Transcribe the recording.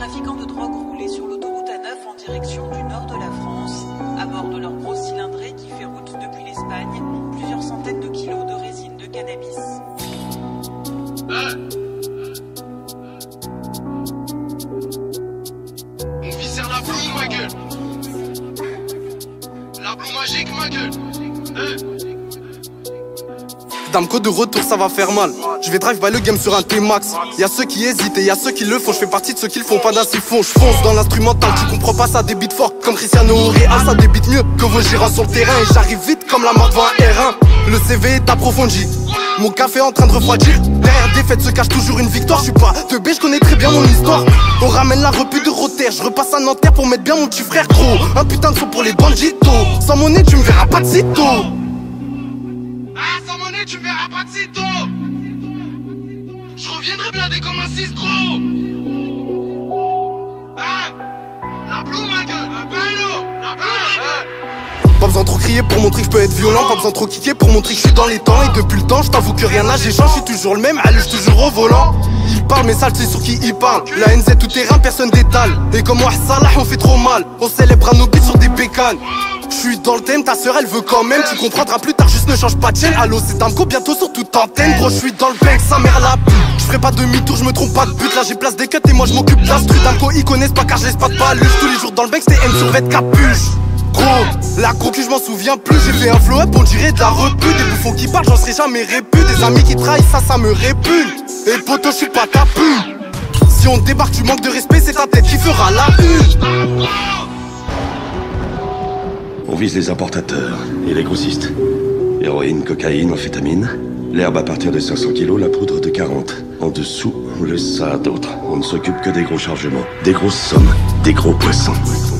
trafiquants de drogue roulaient sur l'autoroute A9 en direction du nord de la France. À bord de leur gros cylindrée qui fait route depuis l'Espagne, plusieurs centaines de kilos de résine de cannabis. On viscère la bloue, ma gueule. La bloue magique, ma gueule. Damco de retour, ça va faire mal. Je vais drive by le game sur un T-Max. Y'a ceux qui hésitent et y'a ceux qui le font. Je fais partie de ceux qui le font pas d'un siphon. Je fonce dans l'instrumental, tu comprends pas ça. Des beats forts comme Cristiano au Real. Ça débite mieux que vos gérants sur le terrain. Et j'arrive vite comme la mort devant un R1. Le CV est approfondi, mon café est en train de refroidir. Derrière défaite se cache toujours une victoire. Je suis pas de B, je connais très bien mon histoire. On ramène la repu de Rotter. Je repasse à Nanterre pour mettre bien mon petit frère gros. Un putain de son pour les banditos. Sans monnaie tu me verras pas de sitôt. Ah, sans monnaie, tu verras pas de sitôt. Je reviendrai blindé comme un 6 gros. Ah, la bloue, ma gueule. La bloue, la bloue. Pas besoin de trop crier pour montrer que je peux être violent. Pas besoin de trop kicker pour montrer que je suis dans les temps. Et depuis le temps, je t'avoue que rien n'a changé. Je suis toujours le même, allez, je suis toujours au volant. Il parle, mais ça, c'est sur qui il parle. La NZ tout terrain, personne d'étale. Et comme moi, Salah, on fait trop mal. On célèbre à nos beats sur des bécanes. Je suis dans le thème, ta sœur elle veut quand même. Tu comprendras plus tard, juste ne change pas de chaîne. Allô, c'est Damco, bientôt sur toute antenne. Gros, je suis dans le bank, sa mère la pute. Je ferai pas demi-tour, je me trompe pas de but. Là, j'ai place des cuts et moi je m'occupe de l'instru. Damco, ils connaissent pas car je laisse pas de paluche. Tous les jours dans le bank, c'était M sur vête capuche. Gros, la concu, je m'en souviens plus. J'ai fait un flow up, on dirait de la repu. Des bouffons qui parlent, j'en serai jamais répu. Des amis qui trahissent, ça me répugne. Et poto, je suis pas ta pub. Si on débarque, tu manques de respect, c'est ta tête qui fera la une. On vise les importateurs et les grossistes. Héroïne, cocaïne, amphétamine. L'herbe à partir de 500 kilos, la poudre de 40. En dessous, on laisse ça à d'autres. On ne s'occupe que des gros chargements, des grosses sommes, des gros poissons.